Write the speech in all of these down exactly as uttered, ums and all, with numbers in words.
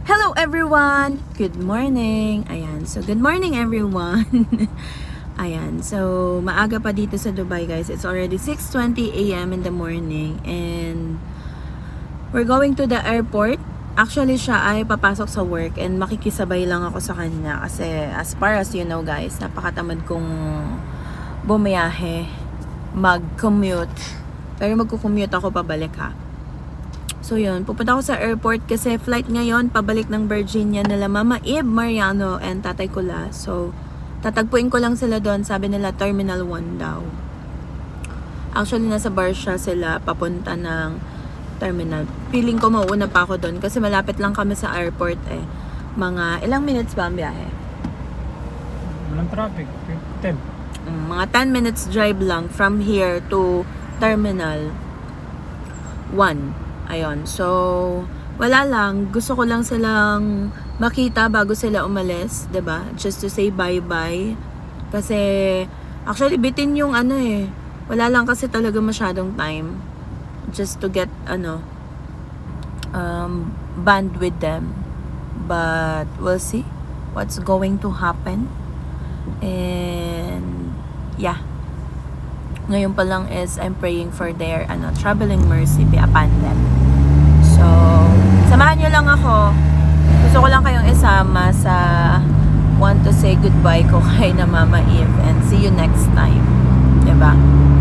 Hello everyone! Good morning! Ayan, so good morning everyone! Ayan, so maaga pa dito sa Dubai guys. It's already six twenty a m in the morning and we're going to the airport. Actually siya ay papasok sa work and makikisabay lang ako sa kanya kasi as far as you know guys, napakatamad kong bumiyahe, mag-commute. Pero magko-commute ako pabalik ha. So yun, pupunta ako sa airport kasi flight ngayon pabalik ng Virginia nila Mama Ib Mariano and Tatay Kula. So tatagpuin ko lang sila doon, sabi nila Terminal one daw. Actually nasa Barsha sila papunta ng terminal. Feeling ko mauuna pa ako doon kasi malapit lang kami sa airport eh. Mga ilang minutes ba ang biyahe? Walang traffic, ten. Um, mga ten minutes drive lang from here to Terminal one. Ayun, so wala lang, gusto ko lang silang makita bago sila umalis, 'di ba? Just to say bye-bye. Kasi actually bitin yung ano eh. Wala lang kasi talaga masyadong time just to get ano um bond with them. But we'll see what's going to happen. And yeah. Ngayon pa lang is I'm praying for their ano traveling mercy be upon them. So, samahan nyo lang ako. Gusto ko lang kayong isama sa want to say goodbye ko kay na Mama Eve and see you next time. Diba?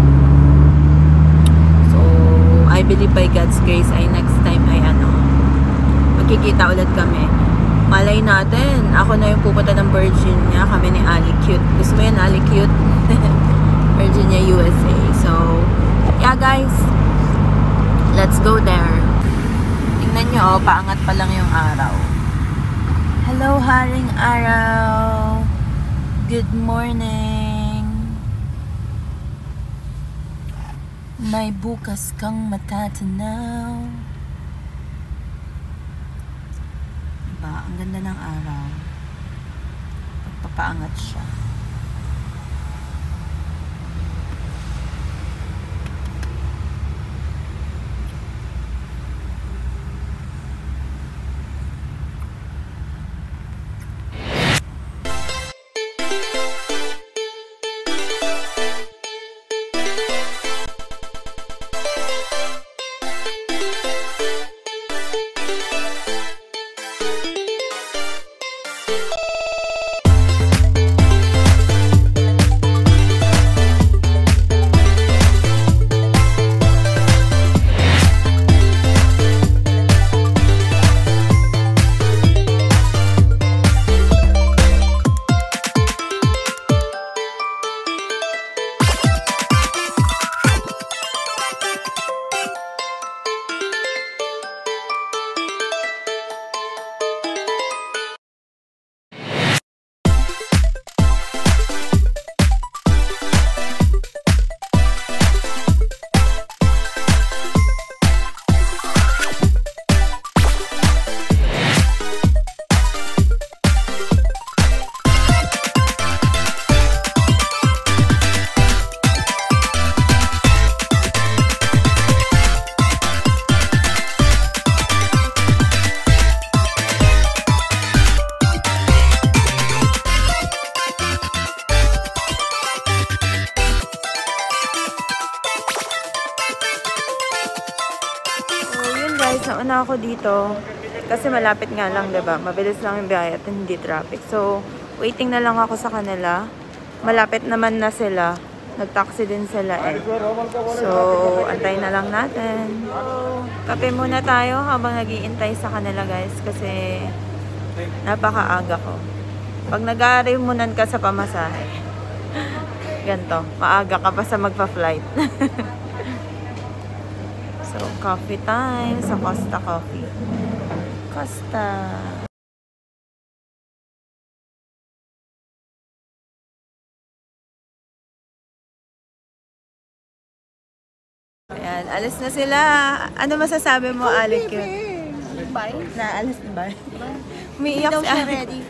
So, I believe by God's grace ay next time ay ano, magkikita ulit kami. Malay natin, ako na yung pupunta ng Virginia, kami ni Ali Cute. Gusto mo yun, Ali Cute? Virginia, U S A. So, yeah guys, let's go there. Tingnan nyo, oh, paangat pa lang yung araw. Hello, Haring Araw. Good morning. May bukas kang matatanaw. Diba? Ang ganda ng araw. Pagpapaangat siya. Nauna ako dito kasi malapit nga lang, diba? Mabilis lang yung biyahe at hindi traffic. So, waiting na lang ako sa kanila. Malapit naman na sila. Nag-taxi din sila eh. So, antayin na lang natin. Kape muna tayo habang nag-iintay sa kanila guys kasi napakaaga ko. Pag nag-aarimunan ka sa pamasahe, ganito, maaga ka pa sa magpa-flight. So, coffee time sa Costa Coffee. Costa. Ayan, alis na sila. Ano masasabi mo, Alec? Bye. Na, alis na ba? Umiiyak Daw si siya Alec. ready.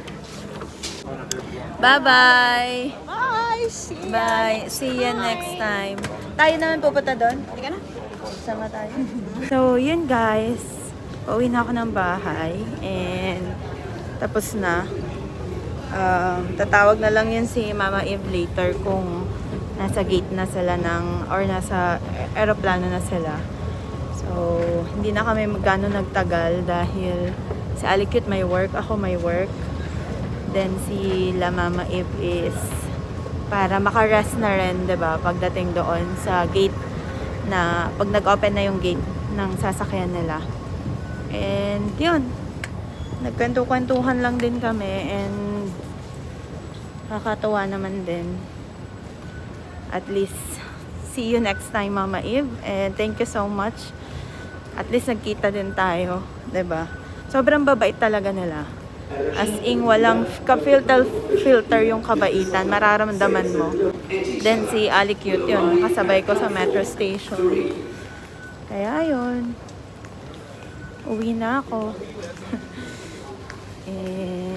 Bye-bye! Bye! See ya! Bye! See you next time. Tayo naman pupunta doon. Halika na. Sama tayo. So, yun guys. Pauwi na ako ng bahay and tapos na. Um, tatawag na lang yun si Mama Eve later kung nasa gate na sila ng, or nasa aeroplano na sila. So, hindi na kami magkano nagtagal dahil si Alicute may work, ako may work. Then si La Mama Eve is para makarest na rin, diba? Pagdating doon sa gate na, pag nag-open na yung gate ng sasakyan nila. And yun, nagkwento-kwentuhan lang din kami and nakakatawa naman din. At least, see you next time, Mama Eve. And thank you so much. At least nagkita din tayo, diba? Sobrang babait talaga nila. As in, walang ka-filter filter yung kabaitan. Mararamdaman mo. Then si Alicute yun, kasabay ko sa metro station. Kaya yun. Uwi na ako. eh,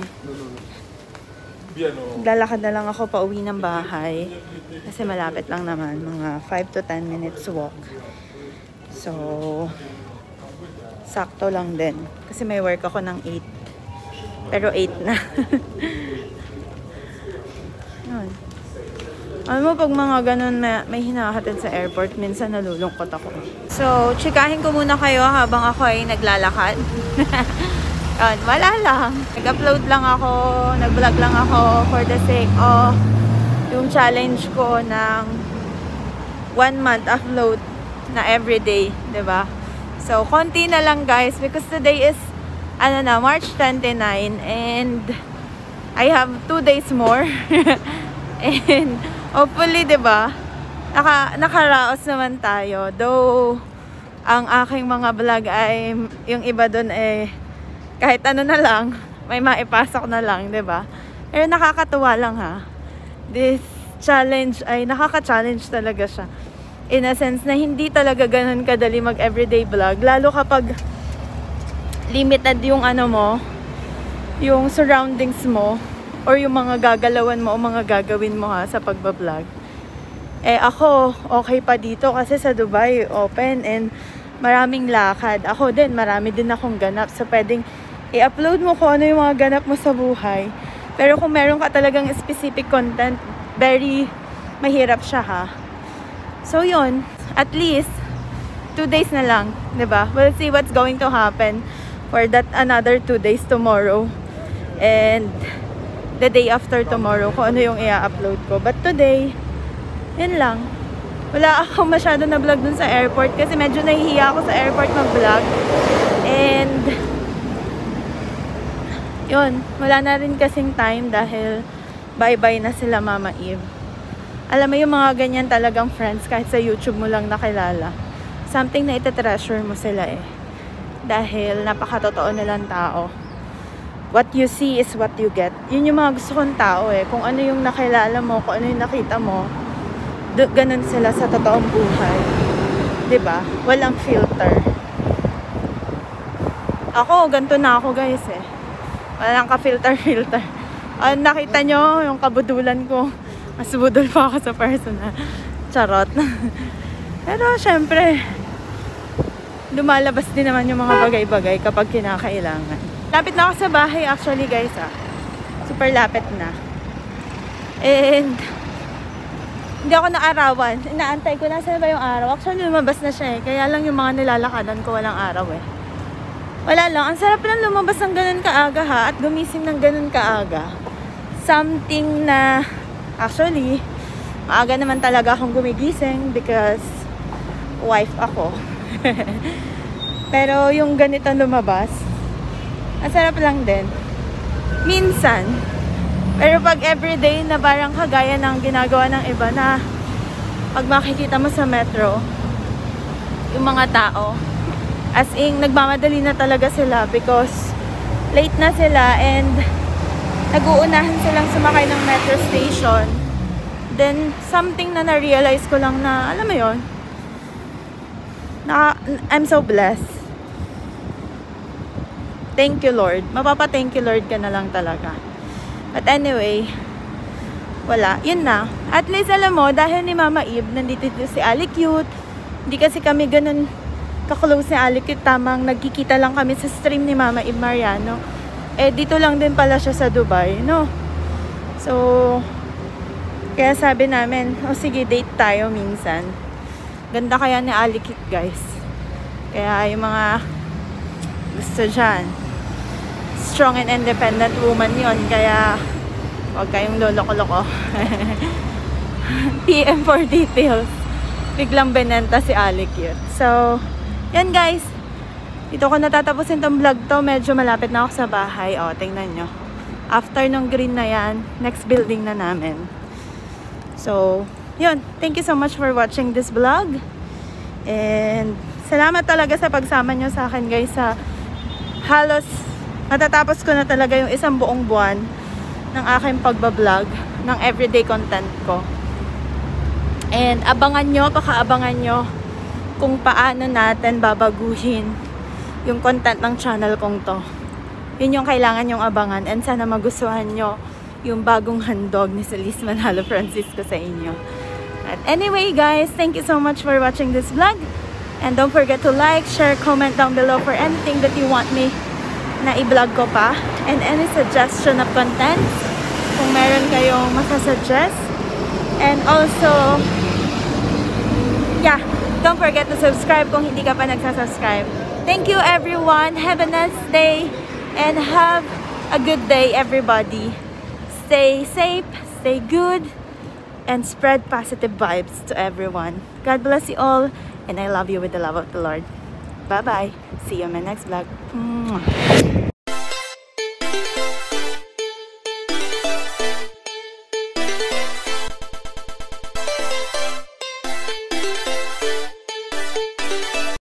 lalakad na lang ako pa uwi ng bahay. Kasi malapit lang naman. Mga five to ten minutes walk. So, sakto lang din. Kasi may work ako ng eight. Pero eight na. Yun. Alam mo, pag mga ganun may, may hinahatid sa airport, minsan nalulungkot ako. So, chikahin ko muna kayo habang ako ay naglalakad. Yun, wala lang. Nag-upload lang ako, nag-vlog lang ako for the sake of yung challenge ko ng one month upload na everyday, diba? So, konti na lang guys because today is ano na, March twenty-nine and I have two days more. And hopefully, diba, naka, nakaraos naman tayo. Though, ang aking mga vlog ay, yung iba dun eh, kahit ano na lang, may maipasok na lang, diba? Pero nakakatuwa lang ha. This challenge ay nakaka-challenge talaga siya. In a sense na hindi talaga ganun kadali mag-everyday vlog. Lalo kapag limited yung ano mo, yung surroundings mo, or yung mga gagalawan mo o mga gagawin mo ha sa pagbablog. Eh ako, okay pa dito kasi sa Dubai, open and maraming lakad. Ako din, marami din akong ganap. So pwedeng i-upload mo kung ano yung mga ganap mo sa buhay. Pero kung meron ka talagang specific content, very mahirap siya ha. So yun, at least two days na lang, diba? We'll see what's going to happen for that another two days tomorrow. And the day after tomorrow, kung ano yung i-upload ko. But today, yun lang. Wala akong masyado na vlog dun sa airport kasi medyo nahihiya ako sa airport mag-vlog. And yun, wala na rin kasing time dahil bye-bye na sila Mama Eve. Alam mo yung mga ganyan talagang friends kahit sa YouTube mo lang nakilala. Something na ita-treasure mo sila eh. Dahil napakatotoo nilang tao. What you see is what you get. Yun yung mga gusto kong tao eh. Kung ano yung nakilala mo, kung ano yung nakita mo, ganun sila sa totoong buhay. Diba? Walang filter. Ako, ganito na ako guys eh. Walang ka-filter-filter. Uh, nakita nyo yung kabudulan ko. Mas budol pa ako sa personal. Charot. Pero syempre, lumalabas din naman yung mga bagay-bagay kapag kinakailangan. Lapit na ako sa bahay actually guys ah. Super lapit na. And hindi ako naarawan. Inaantay ko na saan ba yung araw. Actually lumabas na siya eh. Kaya lang yung mga nilalakadan ko walang araw eh. Wala lang. Ang sarap lang lumabas ng ganun kaaga ha. At gumising ng ganun kaaga. Something na actually maaga naman talaga akong gumigising because wife ako. Pero yung ganito lumabas, ang sarap lang din. Minsan. Pero pag everyday na parang kagaya ng ginagawa ng iba na pag makikita mo sa metro, yung mga tao, as in, nagmamadali na talaga sila because late na sila and nag-uunahan silang sumakay ng metro station. Then, something na na-realize ko lang na, alam mo yon, na I'm so blessed. Thank you, Lord. Mapapa-thank you, Lord ka na lang talaga. But anyway, wala. Yun na. At least, alam mo, dahil ni Mama Eve, nandito si Alicute. Hindi kasi kami ganun kaklose ni Alikit. Tamang nagkikita lang kami sa stream ni Mama Ib Mariano. Eh, dito lang din pala siya sa Dubai, no? So, kaya sabi namin, o oh, sige, date tayo minsan. Ganda kaya ni Alikit, guys. Kaya yung mga gusto dyan, strong and independent woman yon. Kaya, huwag kayong loloko-loko. P M for details. Biglang benenta si Alikit. So, yan guys. Dito ko natatapusin tong vlog to. Medyo malapit na ako sa bahay. O, tingnan nyo. After nung green na yan, next building na namin. So, yun. Thank you so much for watching this vlog. And, salamat talaga sa pagsama nyo sa akin guys. Sa halos, natatapos ko na talaga yung isang buong buwan ng aking pagbablog, ng everyday content ko. And, abangan nyo, pakaabangan nyo kung paano natin babaguhin yung content ng channel kong to. Yun yung kailangan yung abangan. And sana magustuhan nyo yung bagong handog ni Celis Manalo Francisco sa inyo. At anyway guys, thank you so much for watching this vlog. And don't forget to like, share, comment down below for anything that you want me na i-vlog ko pa. And any suggestion of content, kung meron kayong masasuggest. And also, yeah, don't forget to subscribe kung hindi ka pa nagsasubscribe. Thank you everyone. Have a nice day. And have a good day everybody. Stay safe, stay good, and spread positive vibes to everyone. God bless you all. And I love you with the love of the Lord. Bye-bye. See you in my next vlog. Mwah.